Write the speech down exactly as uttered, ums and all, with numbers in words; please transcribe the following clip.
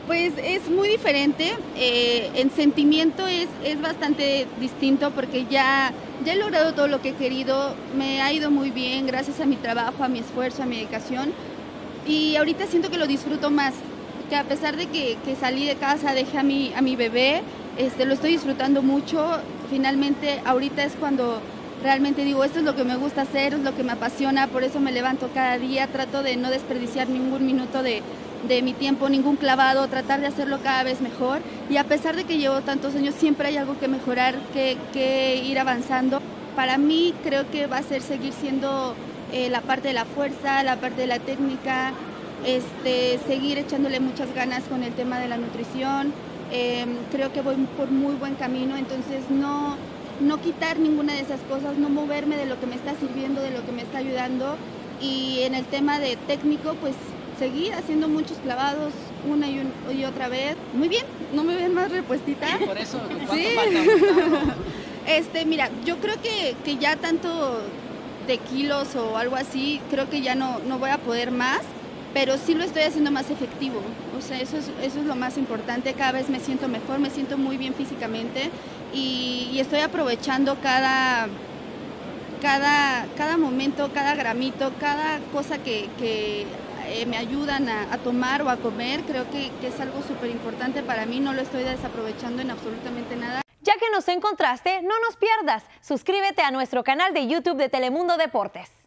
Pues es muy diferente, eh, en sentimiento es, es bastante distinto porque ya, ya he logrado todo lo que he querido, me ha ido muy bien gracias a mi trabajo, a mi esfuerzo, a mi dedicación, y ahorita siento que lo disfruto más, que a pesar de que, que salí de casa, dejé a mi, a mi bebé, este, lo estoy disfrutando mucho. Finalmente ahorita es cuando realmente digo, esto es lo que me gusta hacer, es lo que me apasiona, por eso me levanto cada día, trato de no desperdiciar ningún minuto de de mi tiempo, ningún clavado, tratar de hacerlo cada vez mejor, y a pesar de que llevo tantos años siempre hay algo que mejorar, que, que ir avanzando. Para mí creo que va a ser seguir siendo eh, la parte de la fuerza, la parte de la técnica, este, seguir echándole muchas ganas con el tema de la nutrición. Eh, creo que voy por muy buen camino, entonces no, no quitar ninguna de esas cosas, no moverme de lo que me está sirviendo, de lo que me está ayudando, y en el tema de técnico pues seguir haciendo muchos clavados una y, un, y otra vez. Muy bien, ¿no me ven más repuestita? Sí, por eso, ¿cuánto ¿Sí? falta? Este, mira, yo creo que, que ya tanto de kilos o algo así, creo que ya no, no voy a poder más, pero sí lo estoy haciendo más efectivo. O sea, eso es, eso es lo más importante. Cada vez me siento mejor, me siento muy bien físicamente y, y estoy aprovechando cada... Cada, cada momento, cada gramito, cada cosa que, que eh, me ayudan a, a tomar o a comer, creo que, que es algo súper importante para mí, no lo estoy desaprovechando en absolutamente nada. Ya que nos encontraste, no nos pierdas. Suscríbete a nuestro canal de YouTube de Telemundo Deportes.